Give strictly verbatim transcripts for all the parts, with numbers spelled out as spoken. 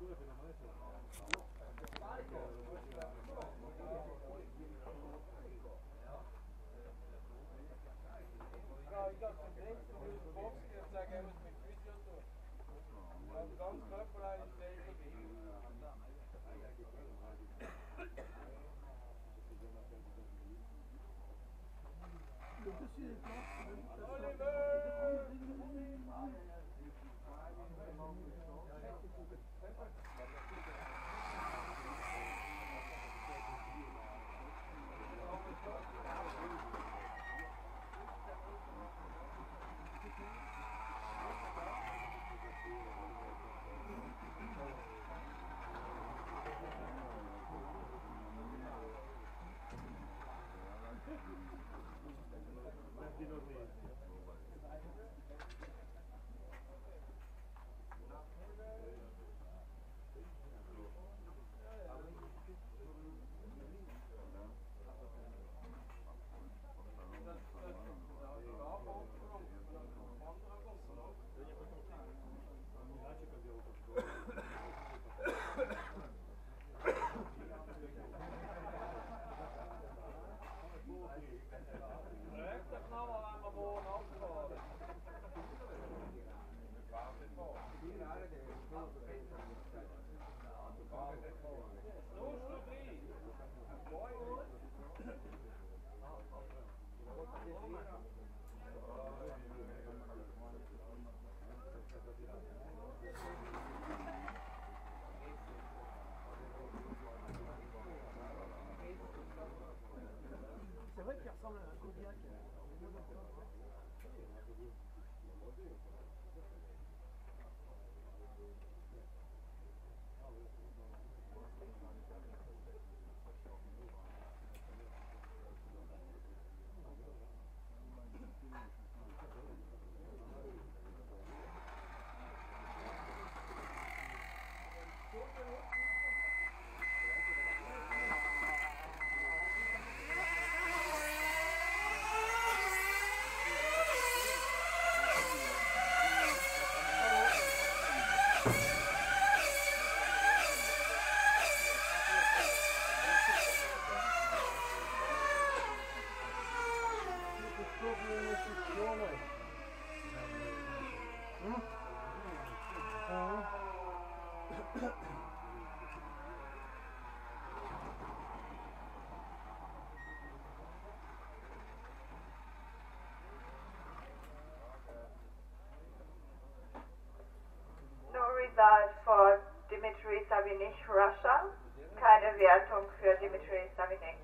Result for Dmitry Savinik, Russia. Keine Wertung für Dmitry Savinik.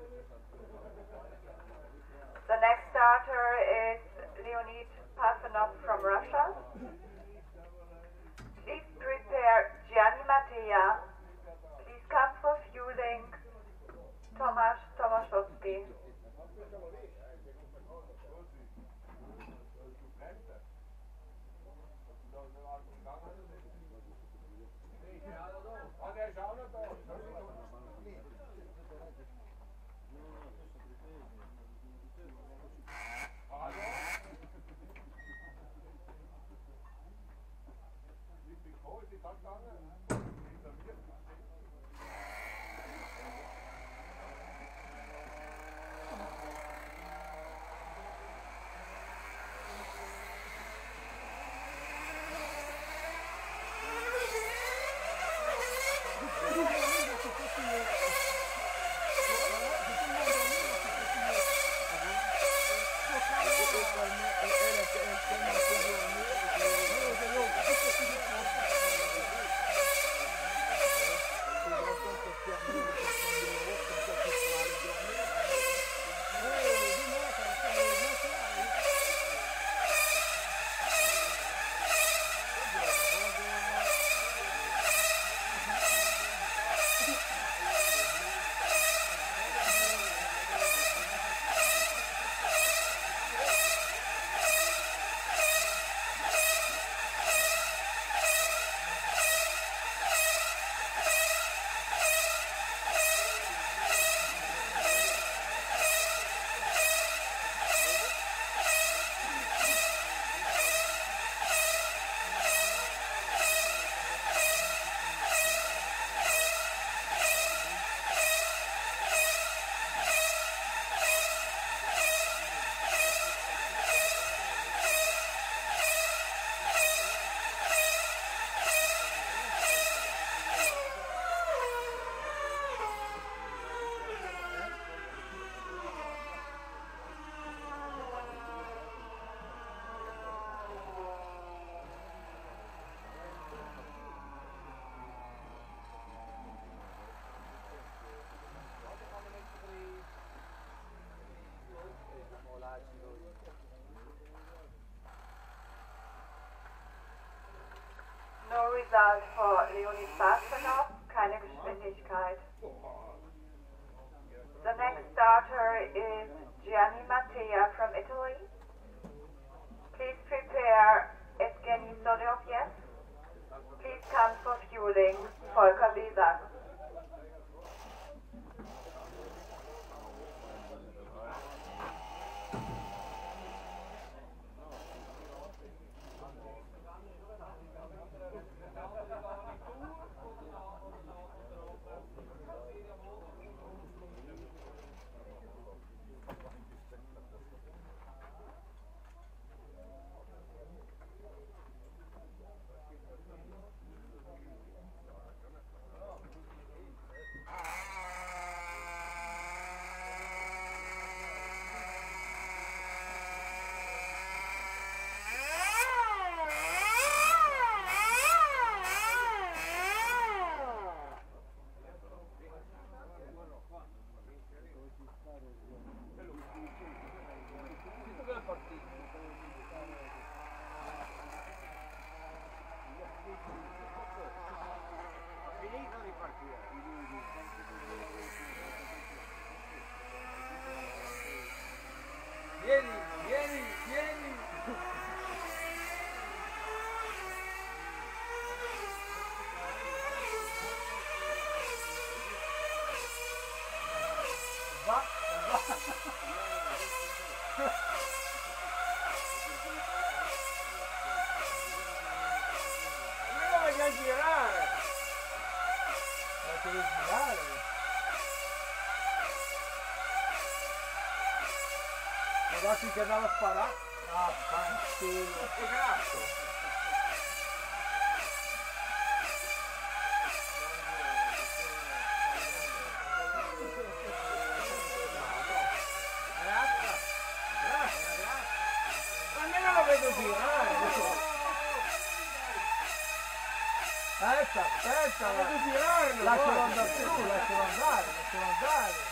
The next starter is Leonid Parfenov from Russia. Please prepare Gianni Mattea. Please come for fueling Tomasz Tomaszowski. result for Leonid Parfenov, keine Geschwindigkeit. The next starter is Gianni Mattea from Italy. Please prepare Evgeny Solovyev. Please come for fueling, Volker Besak. Vieni, vieni, vieni! Va, va! Ma non voglio girare! Ma devi girare! Guarda che andava a sparare. Ah, fanculo. Che grasso. Grazie. Grazie, ragazzi. Ma almeno lo vedo girare. Aspetta, aspetta. Lo vedo girare. Lascialo andare su, lascialo andare, lascialo andare.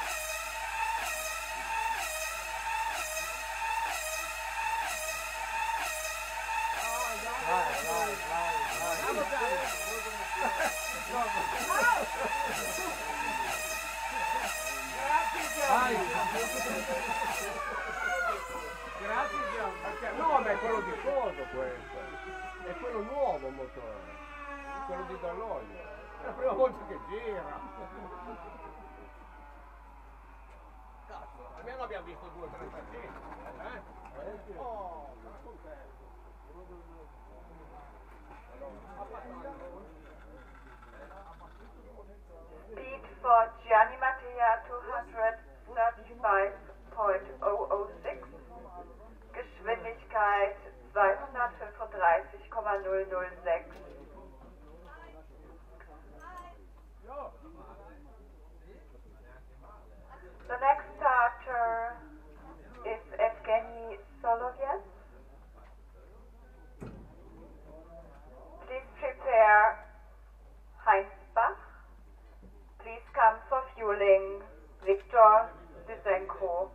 Vai, vai, vai, vai. Grazie Grazie Gian, perché no, ma è quello di coso questo. È quello nuovo motore. Quello di Dall'Olio. È la prima volta che gira. Cazzo, almeno abbiamo visto due o tre partite. Eh? Oh, ma contento. Speed for Gianni Mattea two thirty-five point zero zero six, Geschwindigkeit zweihundertfünfunddreißig Komma null null sechs. The next starter is Evgeny Solovyev. Please prepare Heinz Bach. Please come for fueling, Viktor Lysenko.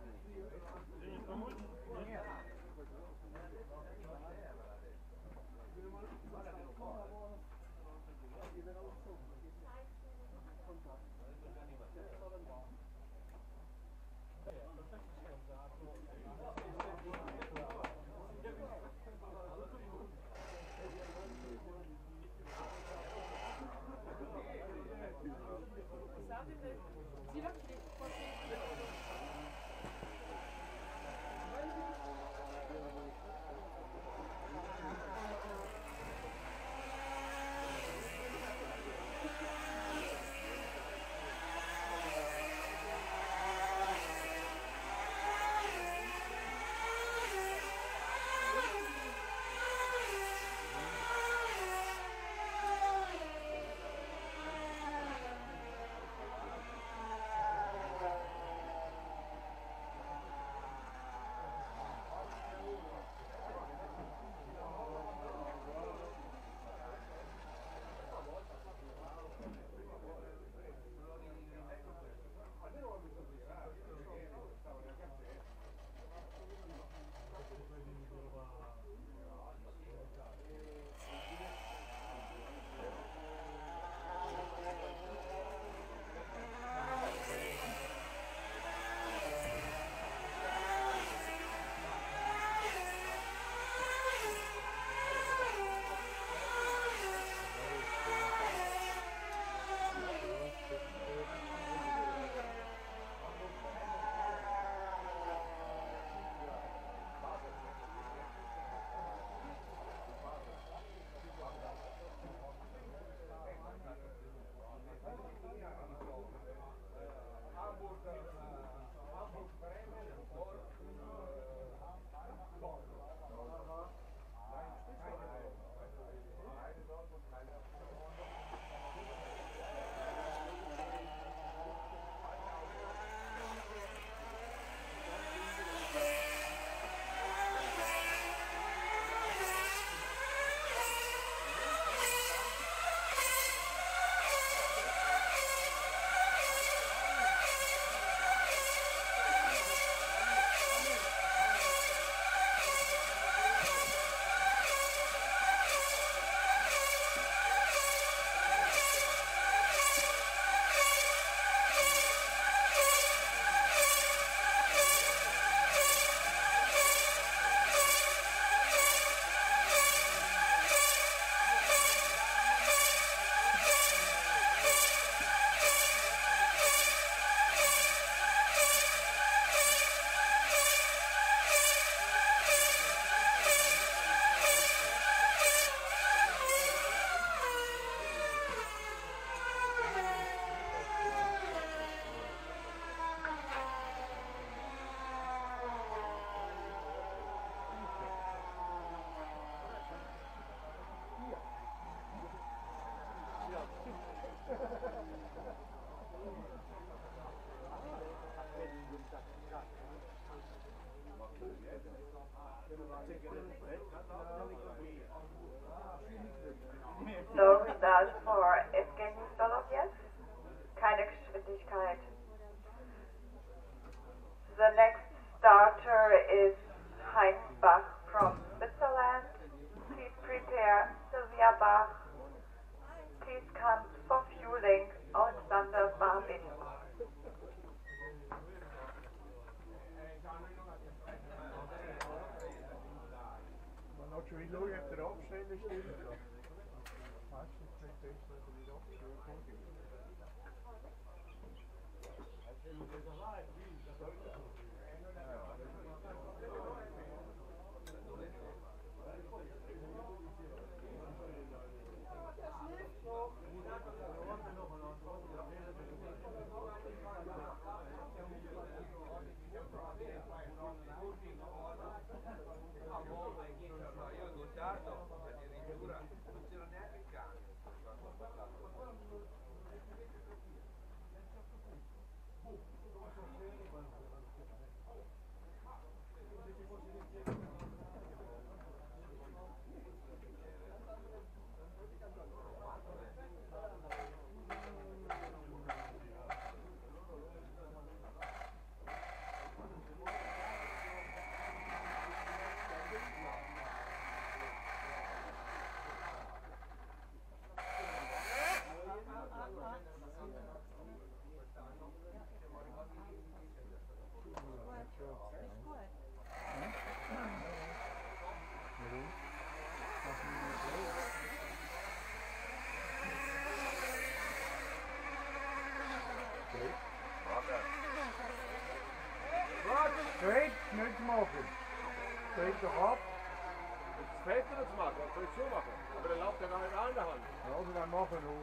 Straight, nicht machen. Straight doch ab. Das fällt mir nicht machen, das soll ich so machen. Aber der läuft ja gar nicht an der Hand. Ja, also dann machen wir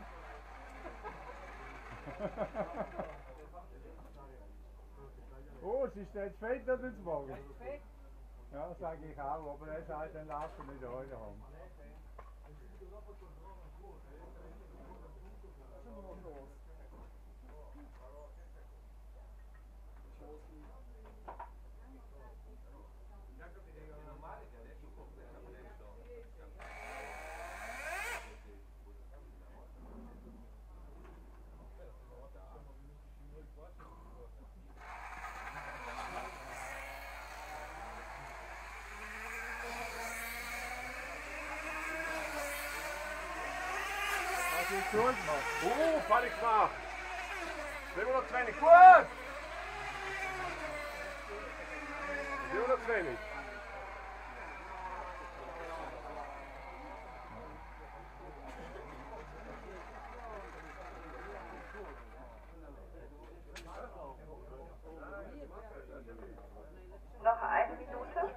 noch. Oh, es ist jetzt fett, dass es machen. Ja, sage ich auch, aber er sagt, dann lassen wir nicht heute haben. Gut gemacht. Oh, fertig gemacht. siebenhundertzwanzig. Gut! siebenhundertzwanzig. Noch eine Minute.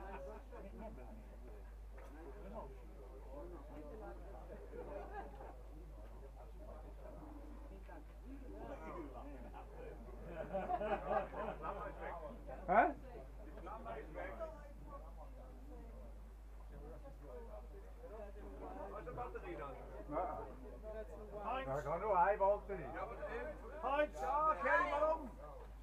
Hä? Ja. Da kann nur ein Batterie. Heinz, ja, kehr dich mal um.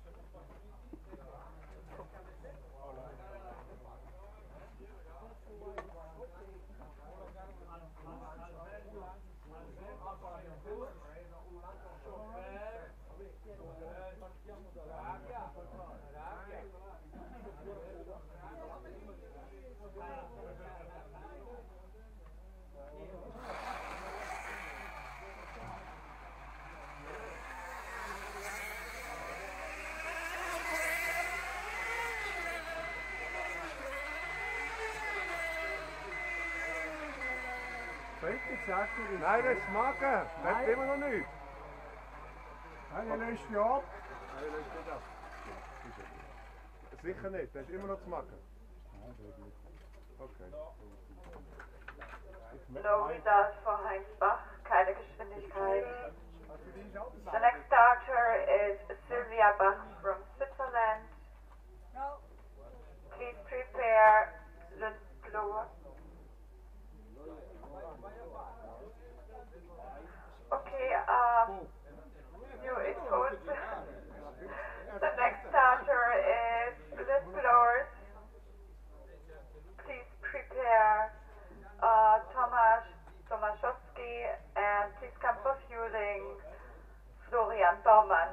Richtig, sagt ihr das? Nein, das ist Marken. Das ist immer noch nicht. Nein, ihr löscht ja ab. Nein, das ist nicht ab. Sicher nicht, das ist immer noch zu machen. Okay. No result for Heinz Bach, keine Geschwindigkeit. The next starter is Sylvia Bach from Switzerland. Please prepare the blower. Okay, um, you it goes. The next starter is split blowers. Please prepare uh, Tomasz Tomaszowski and please come for fueling Florian Baumann.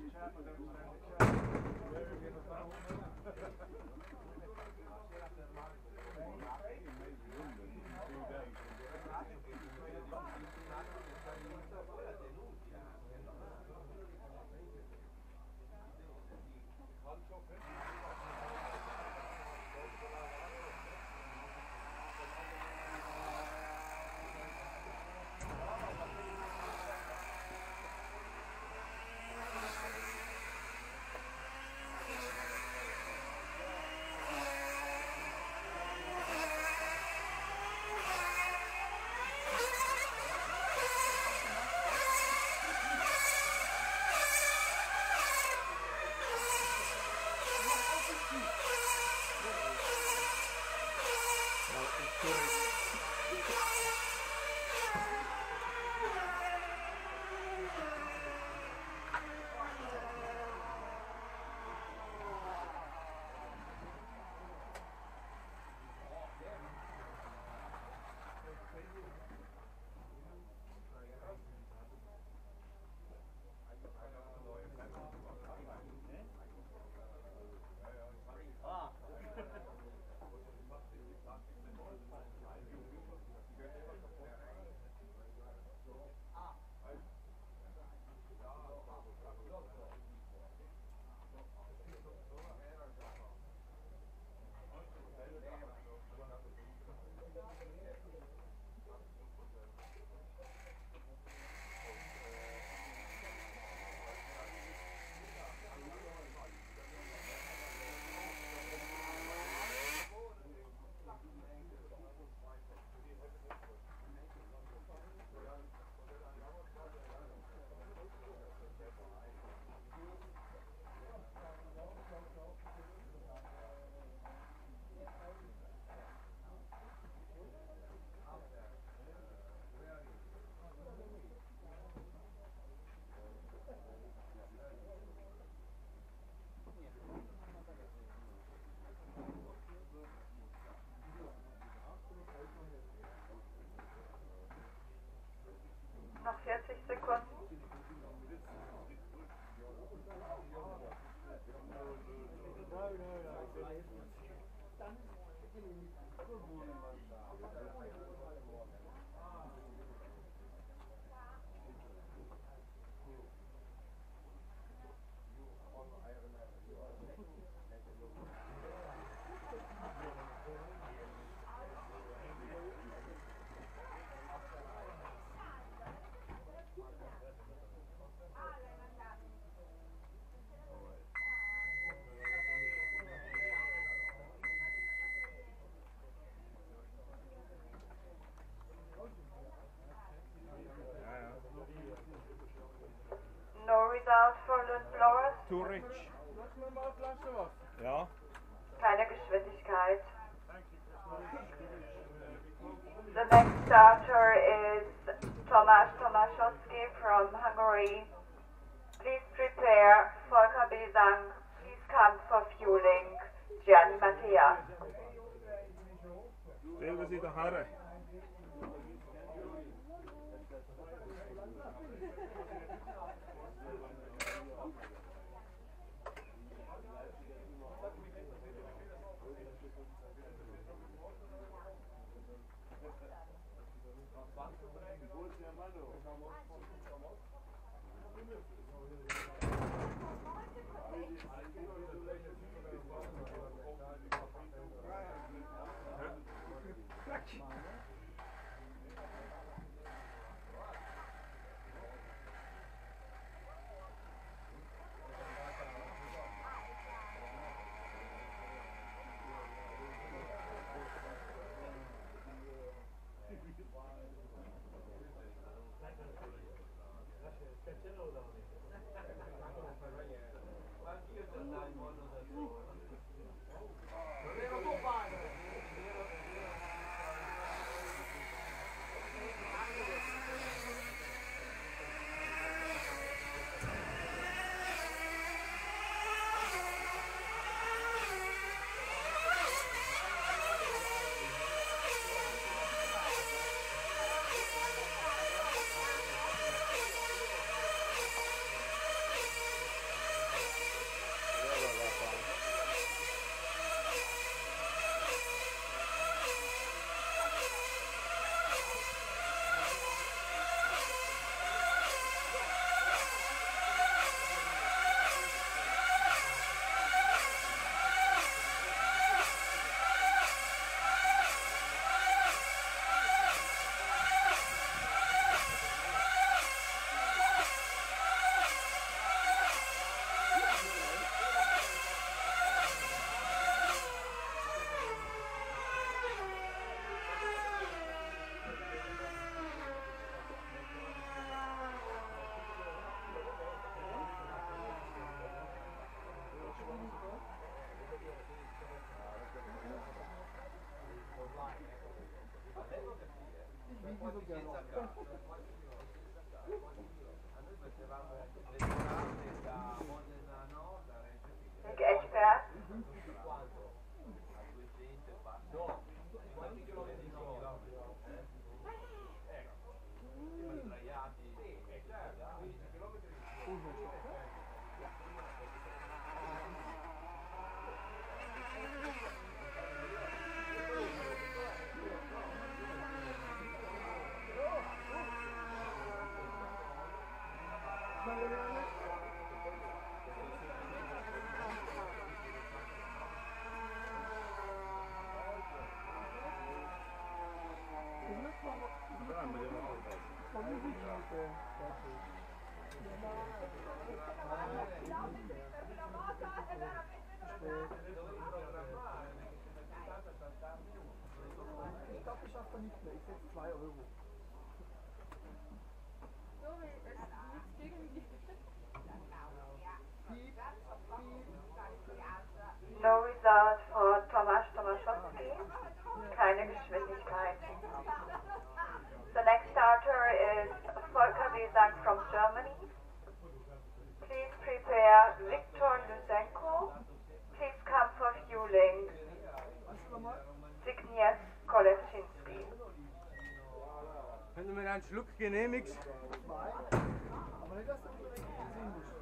Noch vierzig Sekunden. No result for Lundblowers. Too rich. Ja. Keine Geschwindigkeit. The next starter is Tomasz Tomaszewski from Hungary. Please prepare. Volker Besang, please come for fueling. Gianni Mattea. Stellen Sie daher. Még egy perc. Ich glaube, ich schaffe nicht mehr. Ich setze zwei Euro. So, es ist nichts gegen die. No result for Tomasz Tomaszewski. Keine Geschwindigkeit. The next starter is Volker Wiesank from Germany. Please prepare Viktor Lysenko. Please come for fueling. Zygniew Kolewczynski. Wenn du mir einen Schluck genehmigst. Aber nicht, dass du direkt sehen musst.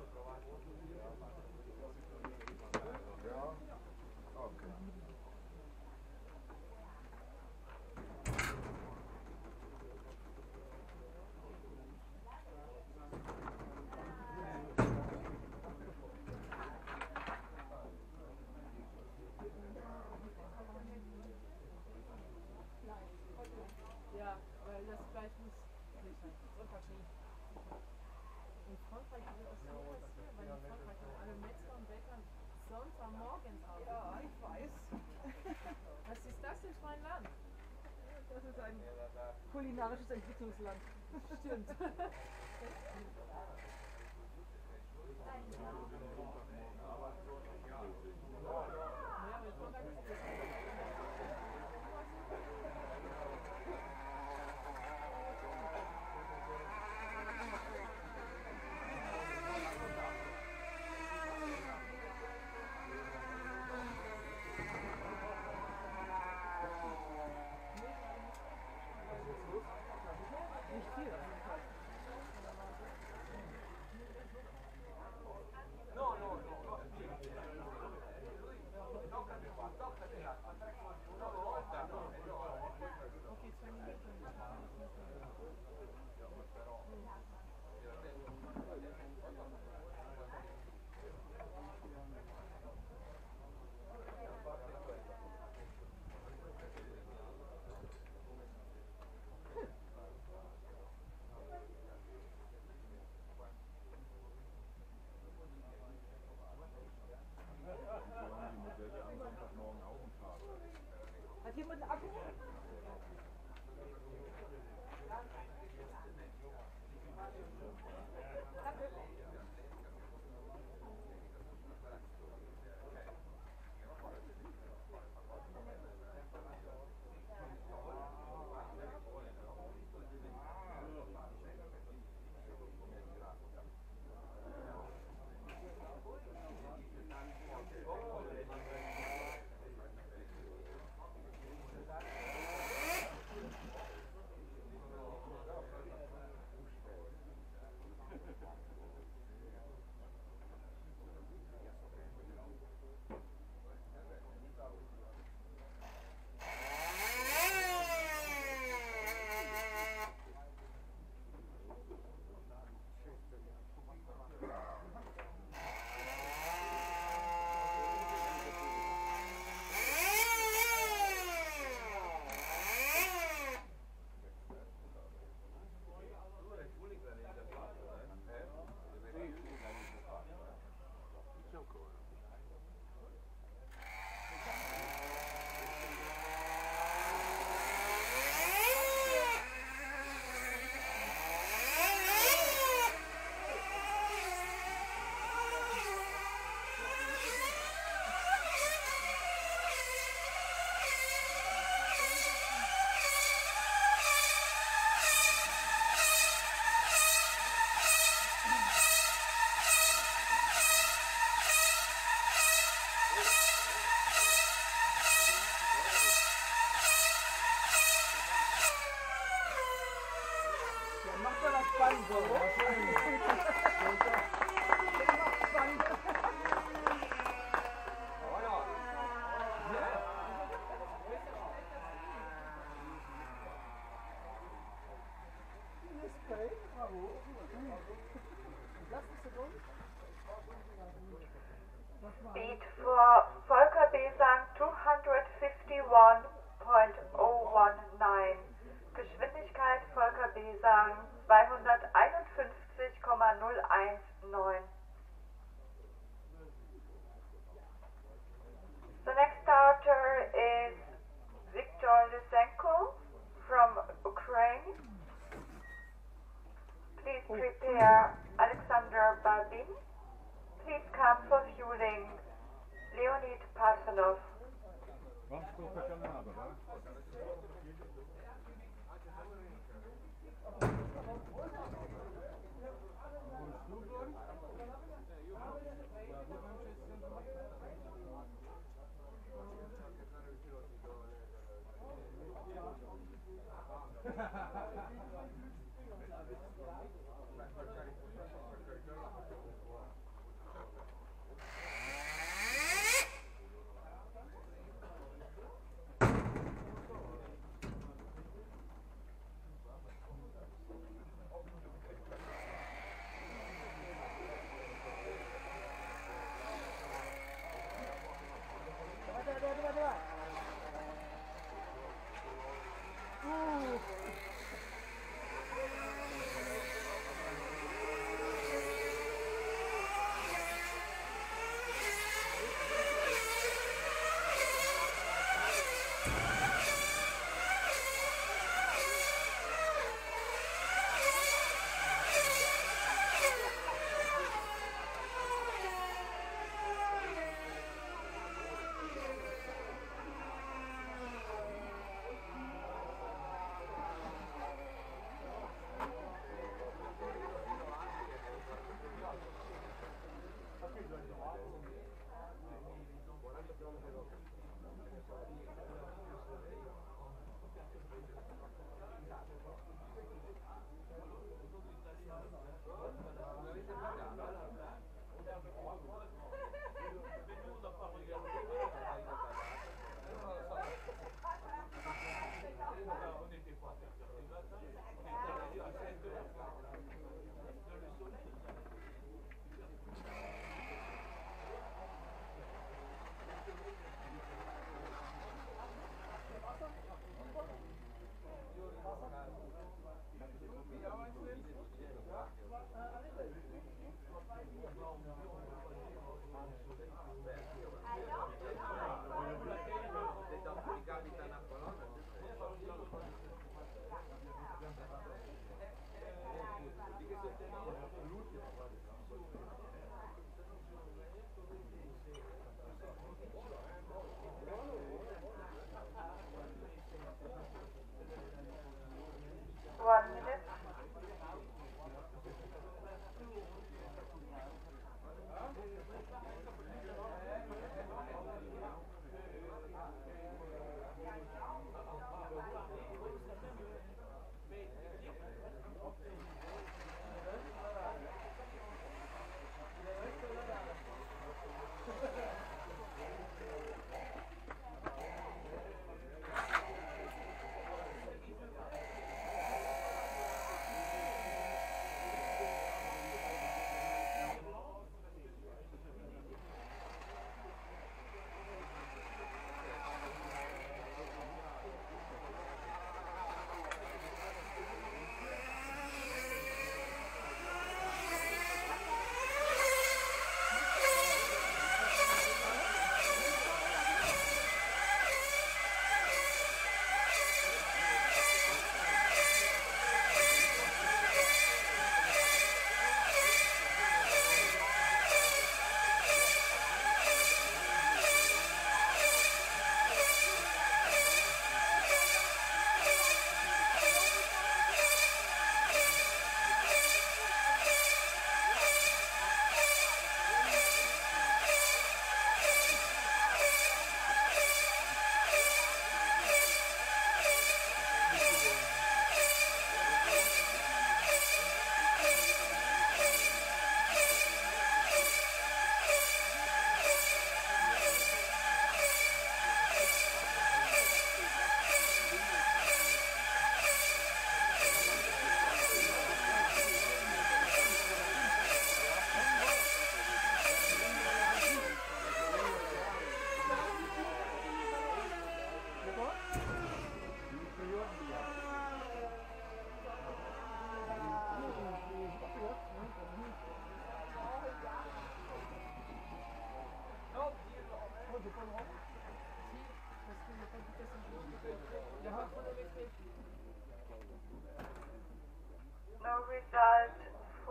Ja, weil das Fleisch muss nicht sein. In Frankreich ist es so passiert, weil in Frankreich haben alle Metzger und Bäcker Sonntagmorgens auf. Ja, ich weiß. Was ist das denn für ein Land? Das ist ein kulinarisches Entwicklungsland. Stimmt. Nicht viel. Speed for Volker Besang two fifty-one point zero one nine. Geschwindigkeit Volker Besang zweihunderteinundfünfzig Komma null eins neun. The next starter is Viktor Lysenko from Ukraine. Please prepare Alexander Babin. Please come for fueling Leonid Parfenov. Вам сколько там надо, да?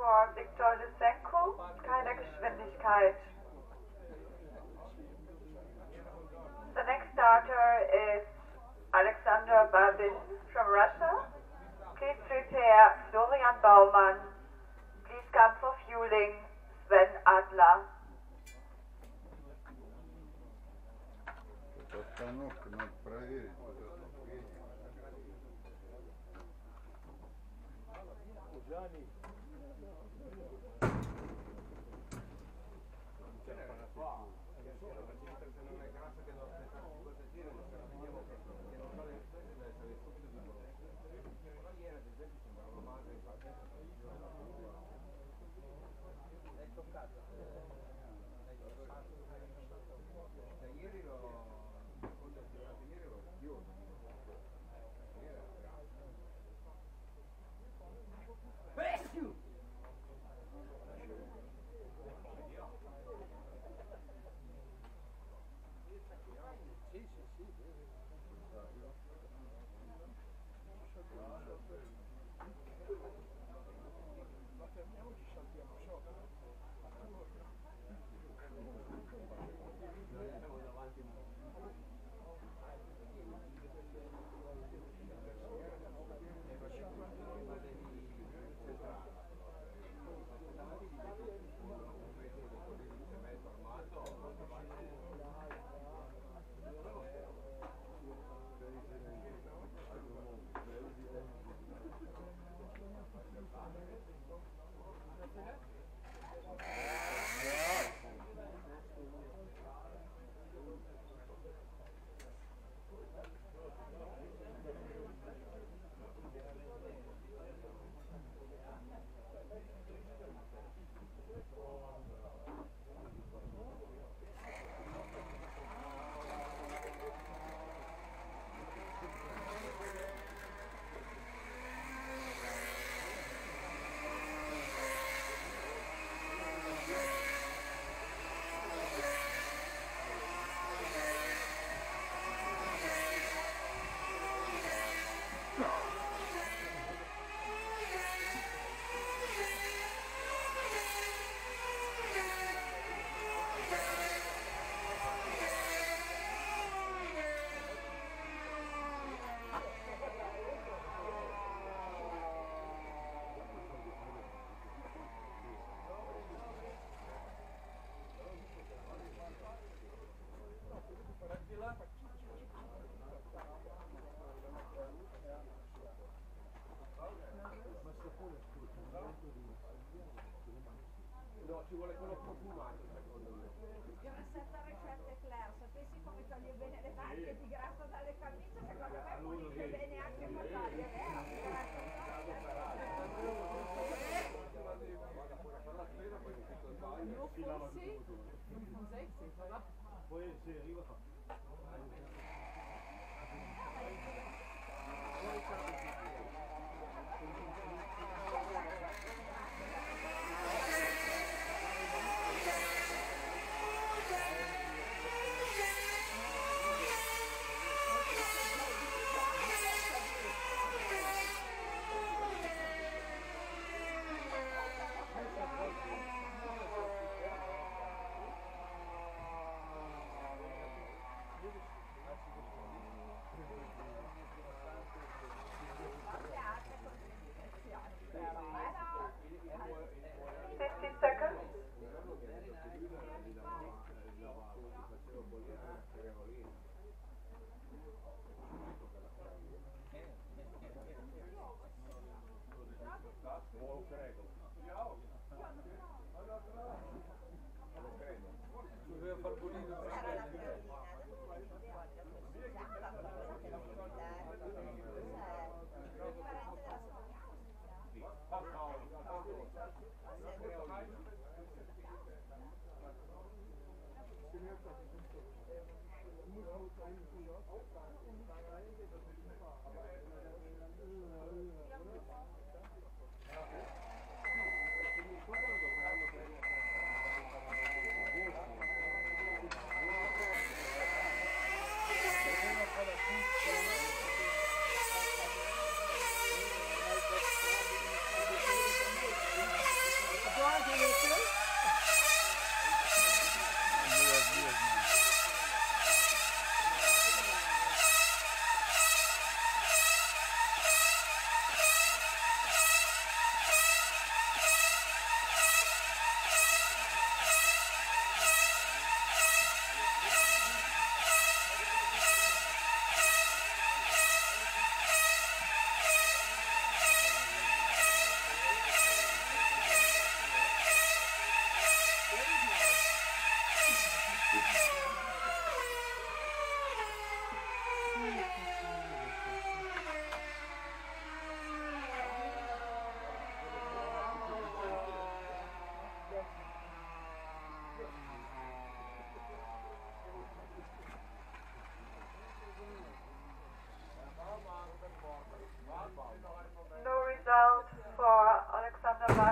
for Viktor Lysenko, keine Geschwindigkeit. The next starter is Alexander Babin from Russia. Please prepare Florian Baumann. Please come for fueling Sven Adler. Остановка надо проверить. No, ci vuole quello profumato secondo me. Grassetta ricette Claire, sapessi come toglie bene le macchie di grassa dalle camicie, secondo me pulisce bene anche i motori, è vero? Nur fünfzig, fünfundsechzig, oder? Poi si arriva fa. fifty seconds. Lo credo. Lo credo. Doveva far pulire. Sarà la Carolina, usava probabilmente la militare, parente della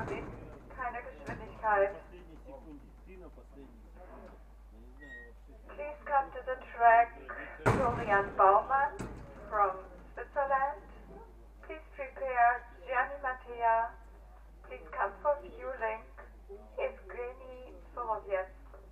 ist keine Geschwindigkeit. Please come to the track Florian Baumann from Switzerland. Please prepare Gianni Mattea. Please come for fueling. Evgeny Soloviev.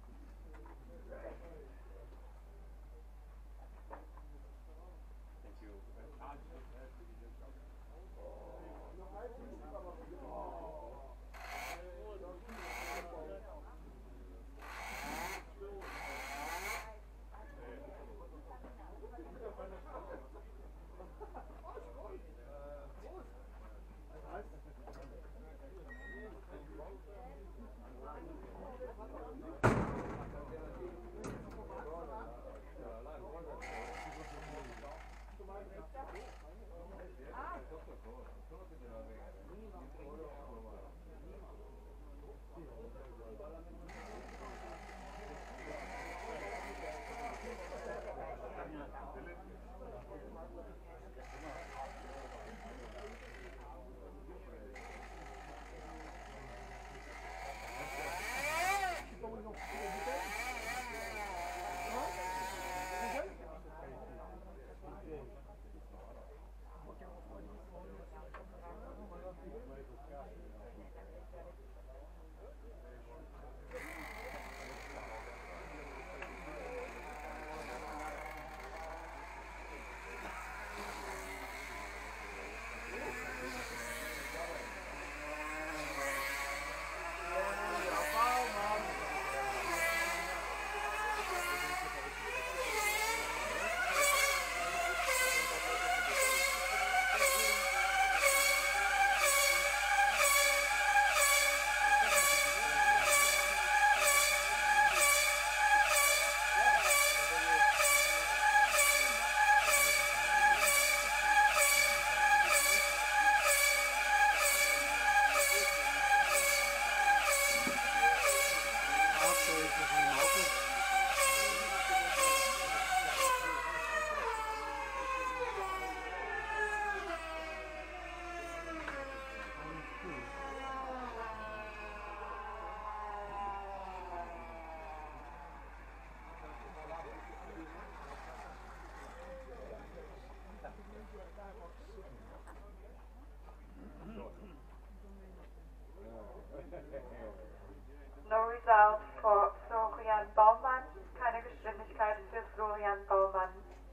No result for Florian Baumann. Keine Geschwindigkeit für Florian Baumann.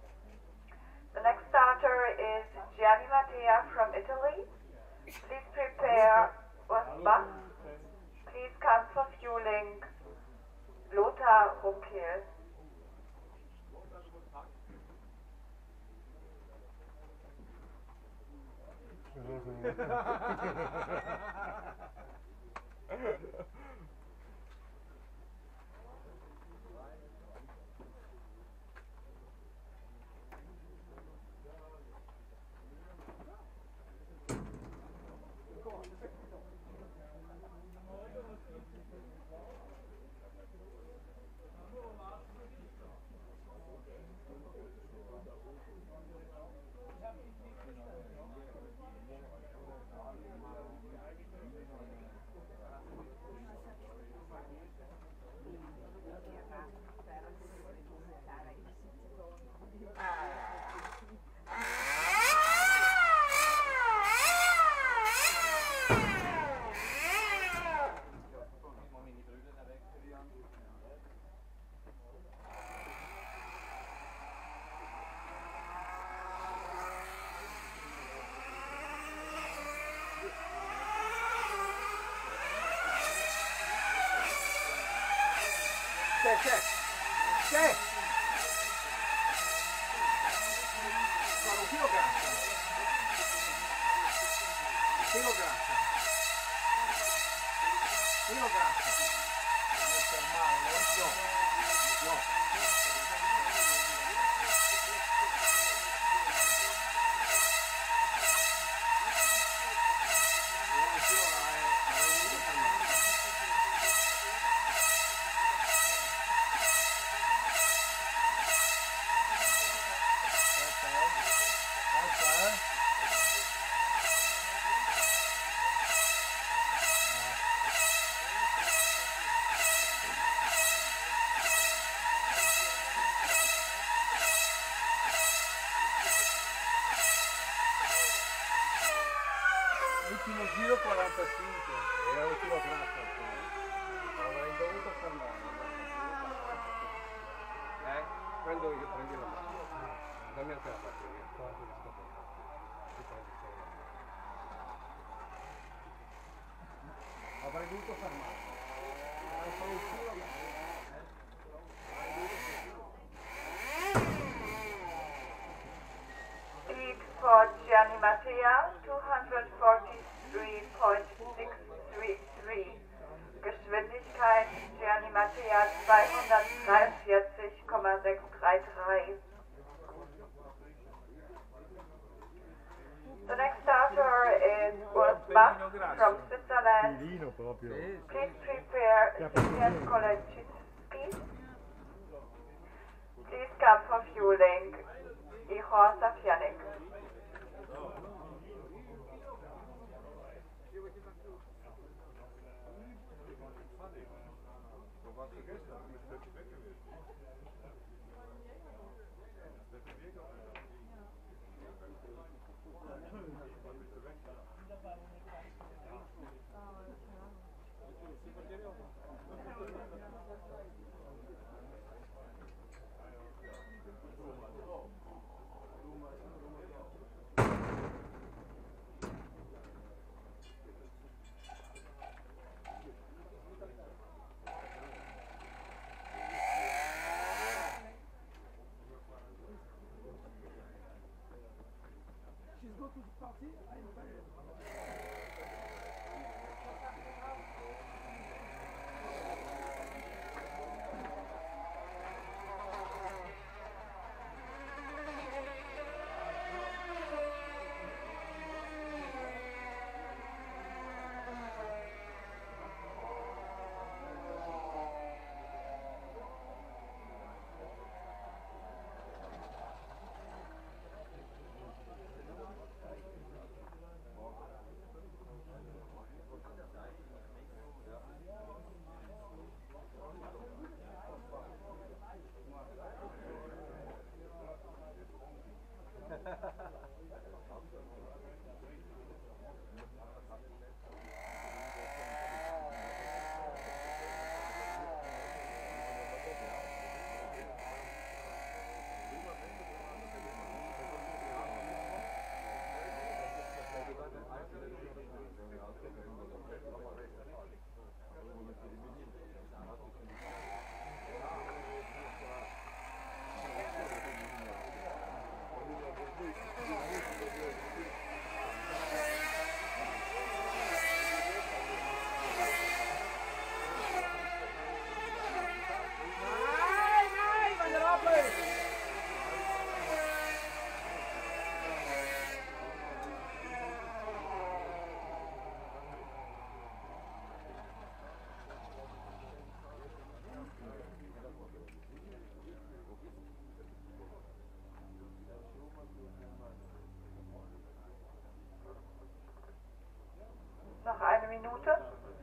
The next starter is Gianni Mattea from Italy. Please prepare Osbach. Please come for fueling. Lothar Runkel. C'è, c'è, c'è! Guarda, filo grassa. Filo grassa. Filo grassa. Non è fermare, no? No. quarantacinque. Era un chilo grasso al fine. Avrei dovuto fermare. Eh? Prendo io, prendi la macchina. Dammi anche la batteria. Quanto di scoperta? Ti prendi solo la macchina. Avrei dovuto fermare. Avrei solo un chilo grasso. Speed for Gianni Mattea, two hundred forty-three point six three three. Geschwindigkeit Gianni Mattea zweihundertdreiundvierzig Komma sechs drei drei. The next starter is Ursbach from Switzerland. Pilino proprio. Please prepare Senior College speed. Please come for fueling. Ihor Safjanik. Noch eine Minute.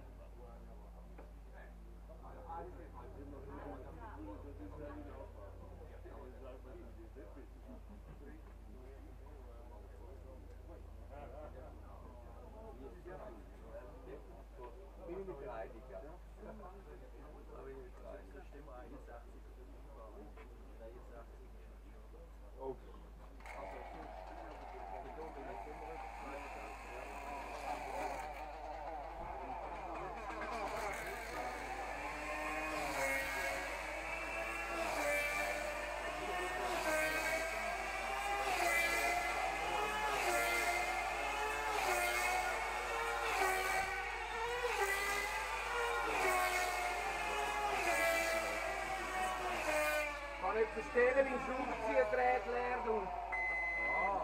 nicht verstehen, wie ein Schraubenziehergerät leer tut. Ah.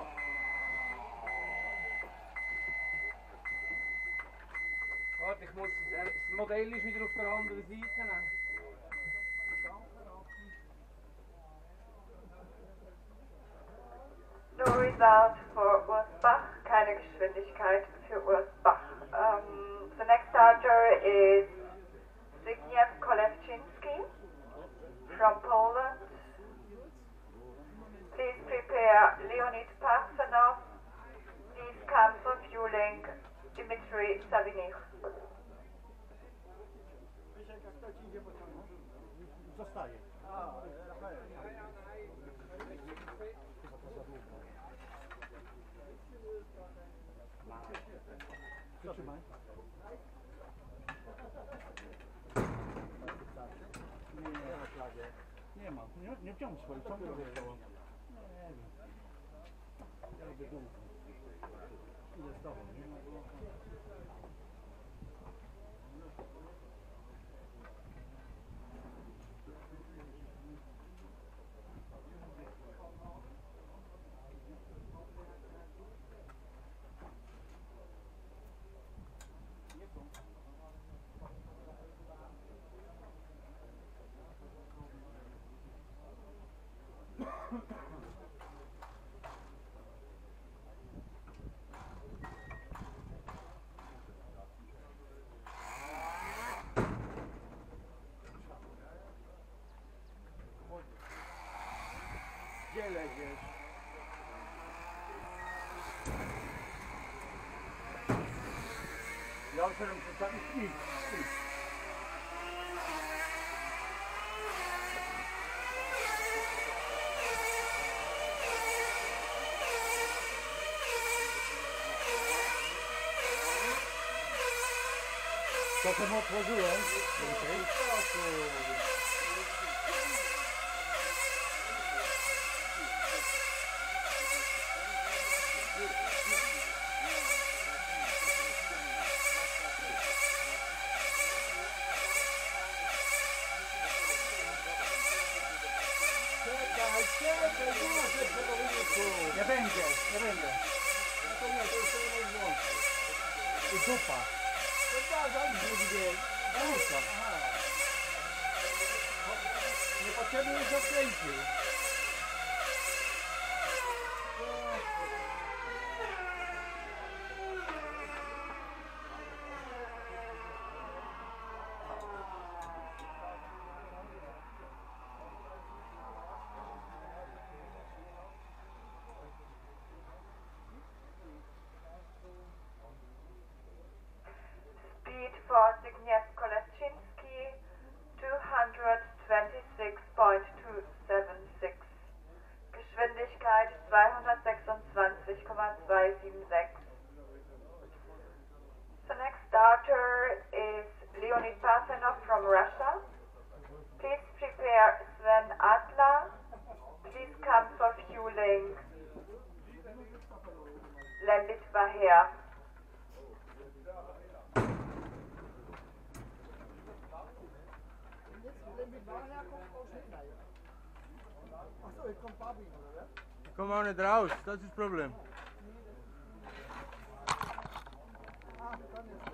Warte, ich muss, das Modell ist wieder auf der anderen Seite nehmen. No result for Ursbach, keine Geschwindigkeit für Ursbach. Um, the next starter is Zbigniew Kolewczynski from Poland. Please prepare Leonid Parfenov. Please come for fueling. Dimitri Savinich. Zostaje. Zatrzymaj. Nie, nie ma flagę. Nie ma. Nie, nie wciągnij swoich. Ciągle wyjechało. No nie wiem. Ja lubię dół. Idę z tobą, nie? Gdzie leziesz? Ja otwieram przedstawić nic. To co otworzyłem. Czekaj, czekaj, nie ma tego wyniku. Nie będzie, nie będzie. No to nie, to już to nie włączy. I dupa. To da, daj drugi dzień. Dupa. Niepotrzebnie już odkręcił. Speed for Zygniew Koleszczynski, two hundred twenty-six point two seven six. Geschwindigkeit zweihundertsechsundzwanzig Komma zweihundertsiebenundsechzig. The next starter is Leonid Parfenov from Russia. Please prepare Sven Adler. Please come for fueling. Lendit Vaher. Achso, ik kom Fabi, hè? Kom maar niet raus, dat is het probleem. Ah, dan is het.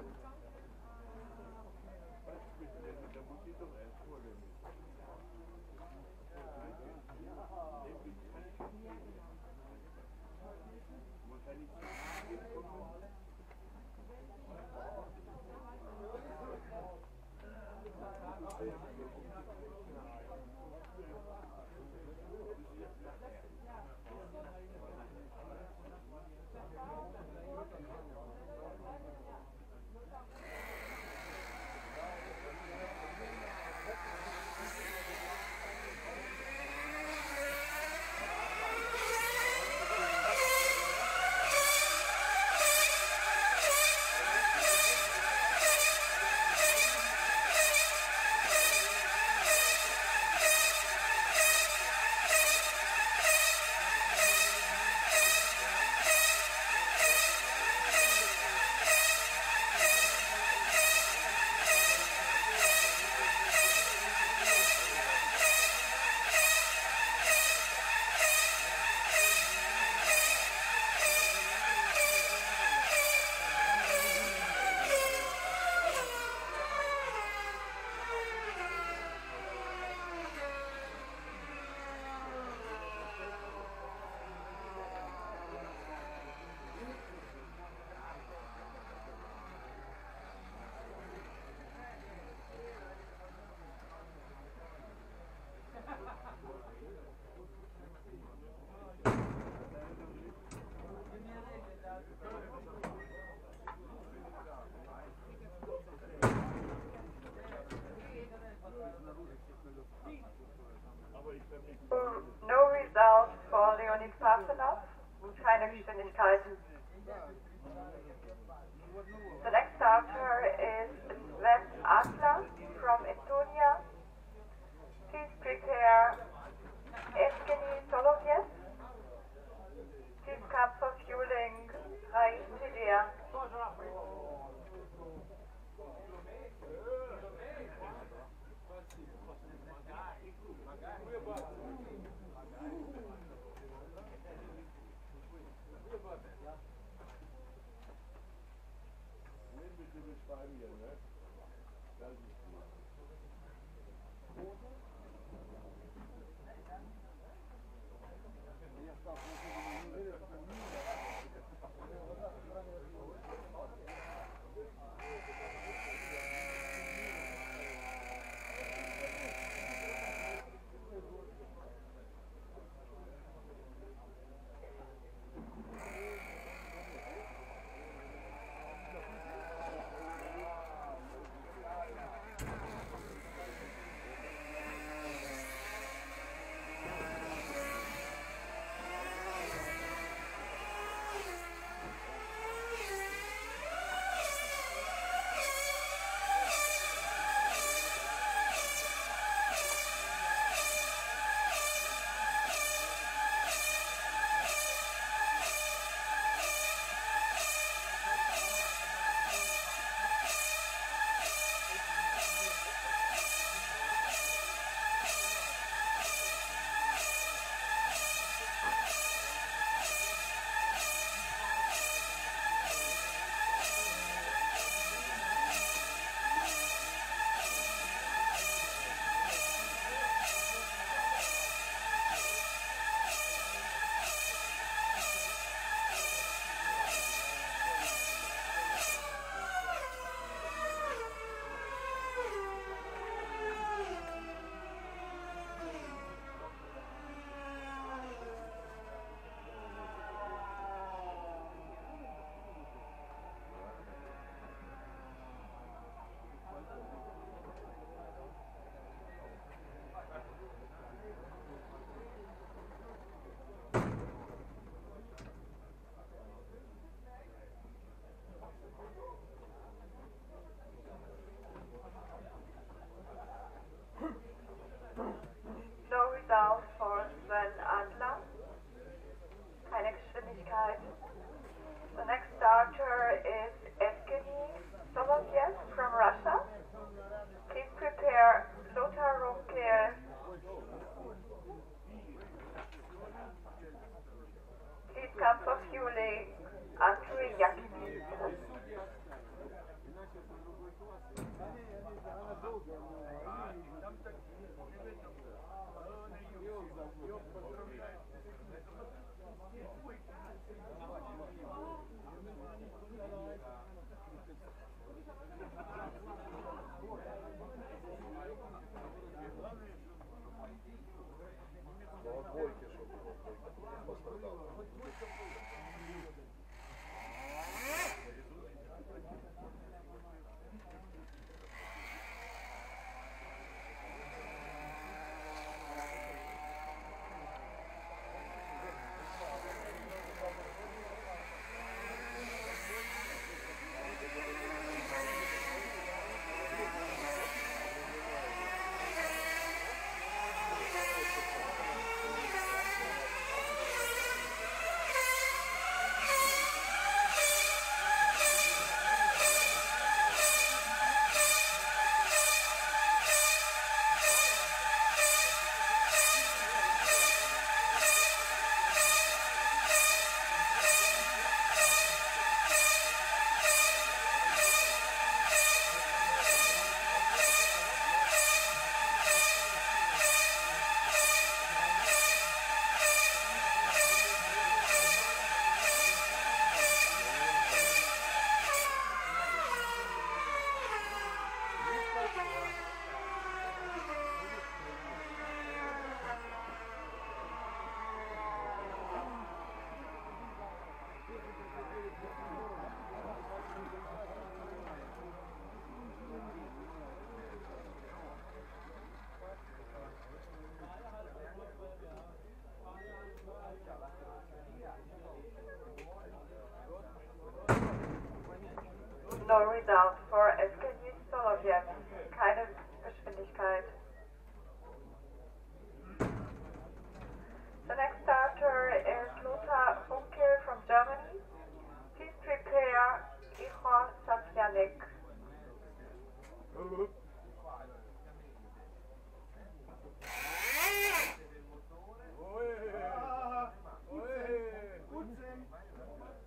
Sven Adler from Estonia. Please prepare Evgeny Solovyev. Please come for fueling. Rais Tidea. No result for Sven Adler. Keine Geschwindigkeit. The next starter is Evgeny Solovyev from Russia. Please prepare Lothar Runkel. Please come for fueling. Andrei Yakin. Und jetzt keine Geschwindigkeit. The next starter is Lothar Funke from Germany. Please prepare Ihor Satyanik.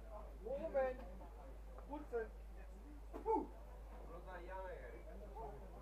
Moment. Putzen. Puh.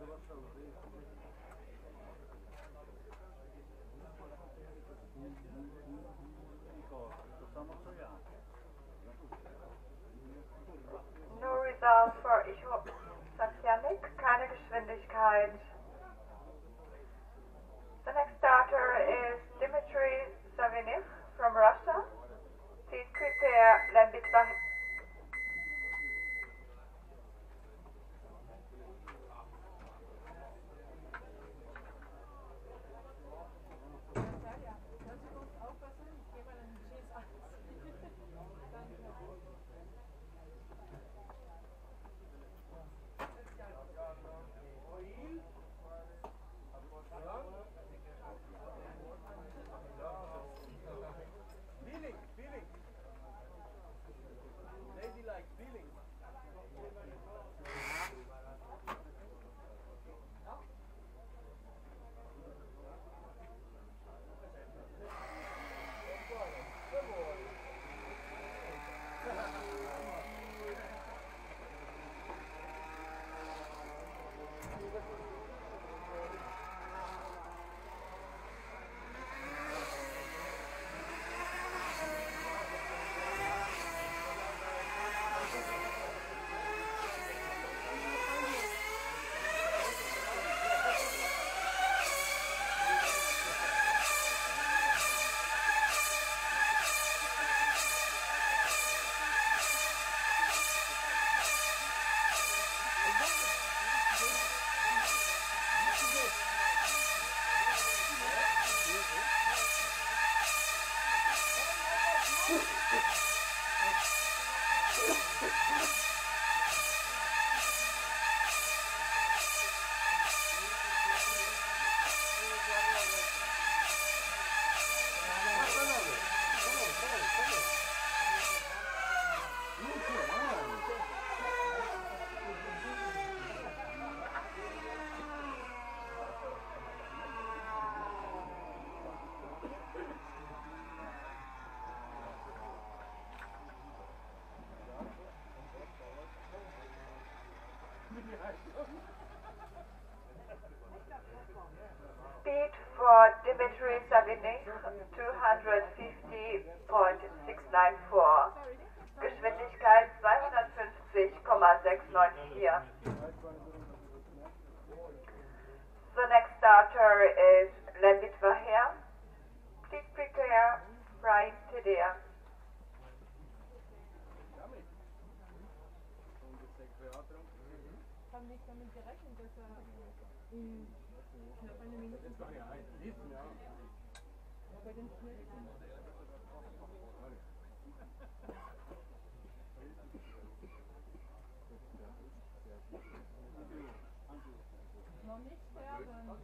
No result for Icho Safjanik, keine Geschwindigkeit. The next starter is Dmitry Savinych from Russia. Please prepare Lembit Vahir. Natalia, kannst du uns aufpassen? Ich gehe mal an den Cheese an. Danke. Feeling, feeling. Lady like feeling. Speed for Dmitry Savinych, two hundred fifty point six nine four. Geschwindigkeit zweihundertfünfzig Komma sechs neun vier. The next starter is Lembit Vahir. Please prepare Brian Tedea. Haben nicht damit gerechnet, dass er in knapp eine Minute Das war ja ein Riesen, ja. bei den schnellsten. Noch nicht sterben.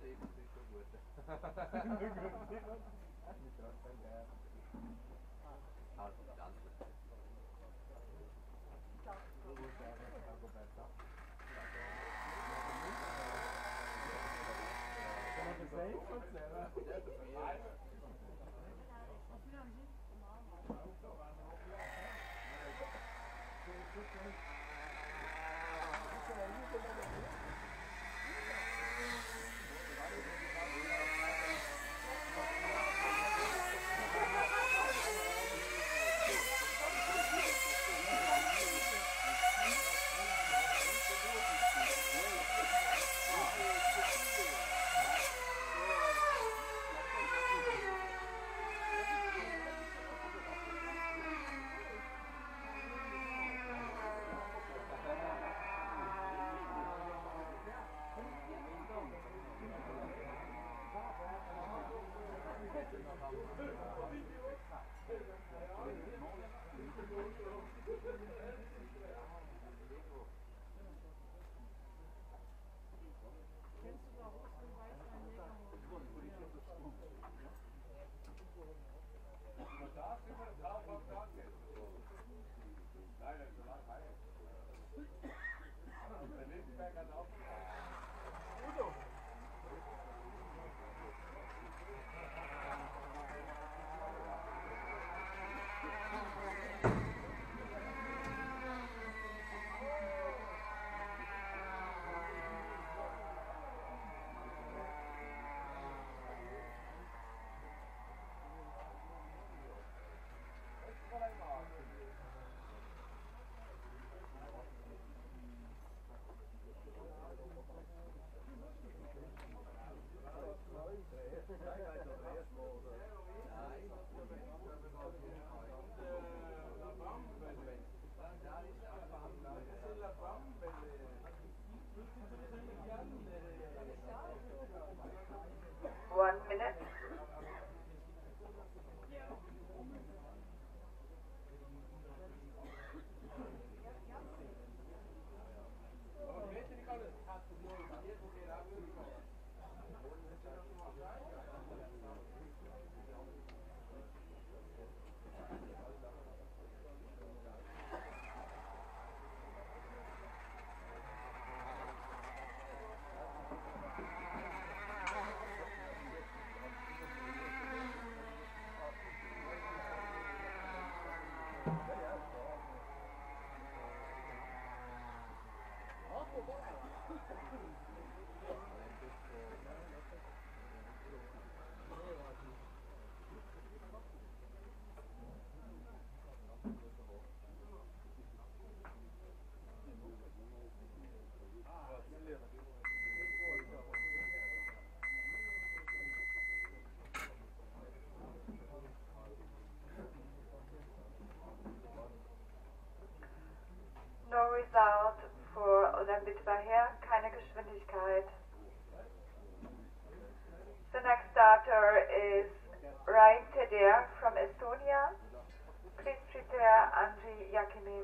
No result für Olympic Bahia, keine Geschwindigkeit. The next starter is Ryan Teder from Estonia. Please prepare Andriy Yakimis.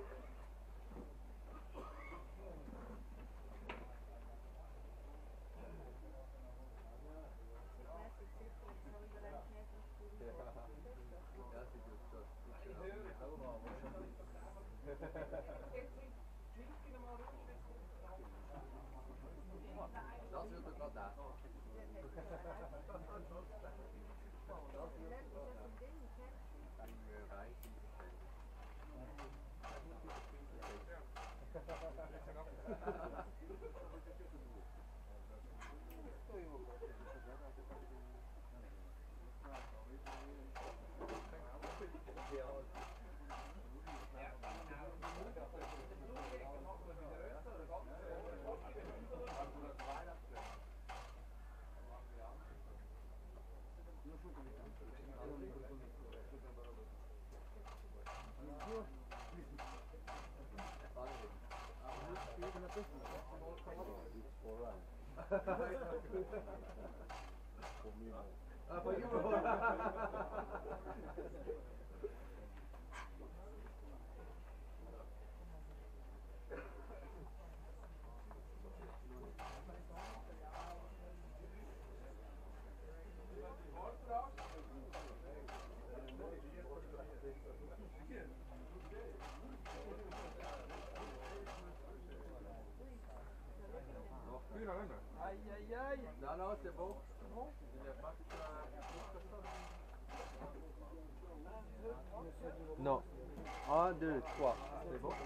Aïe aïe aïe. Non, non, c'est bon. Non. Un, deux, trois. C'est bon.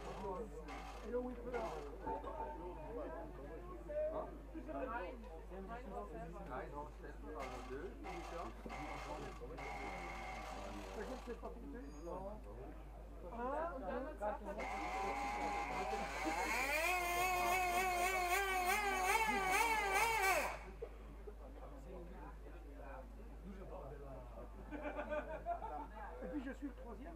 Et puis je suis le troisième.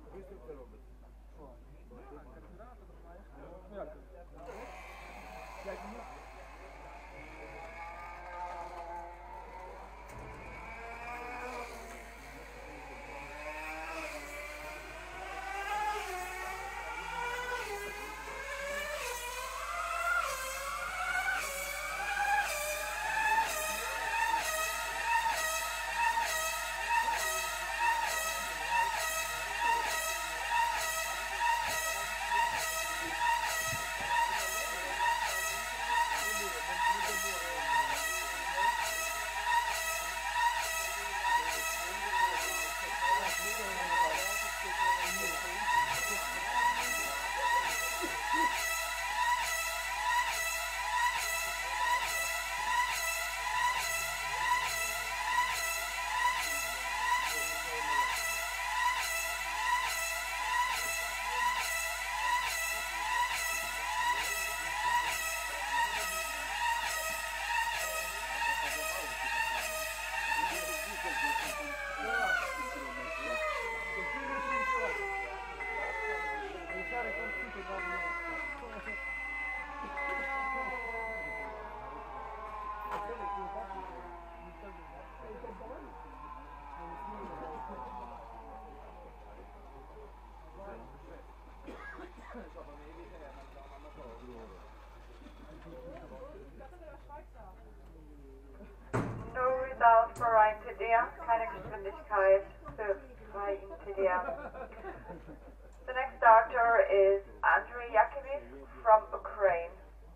No result for Ryan Teder, keine Geschwindigkeit für Ryan Teder. The next starter is Andriy Yakimis from Ukraine.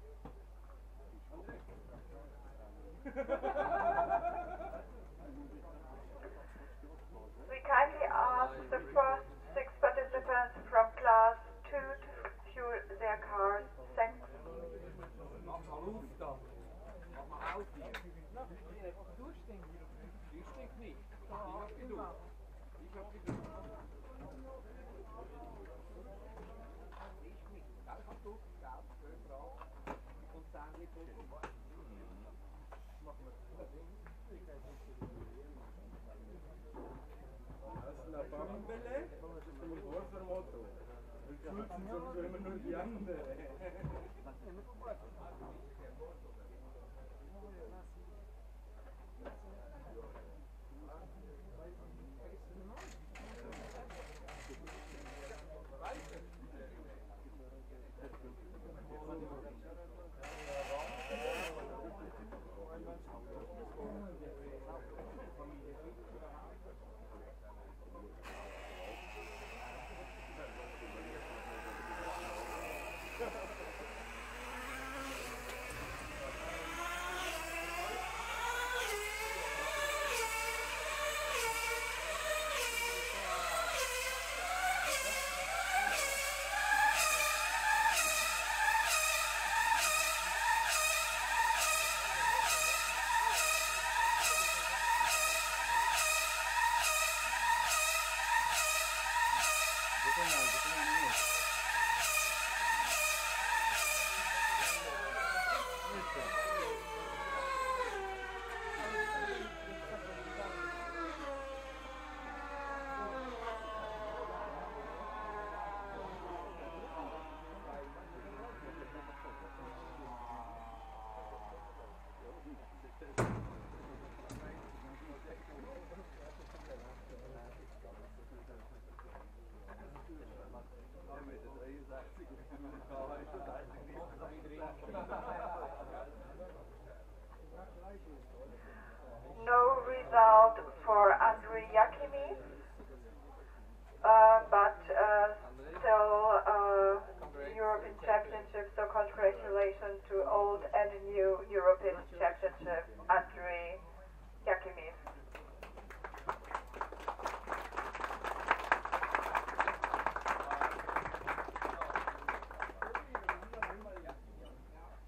We kindly ask the first six participants from class two to fuel their cars. Thanks. laut hier. Du stinkst. Ich stink nicht. Ich Doch, hab immer. geduscht. Ich hab geduscht. Ich nicht. Kalk geduscht, Gas, Öl drauf und Sahne drüber. La bambele sono un corso molto. Il Schulzen sono immer nur die andere.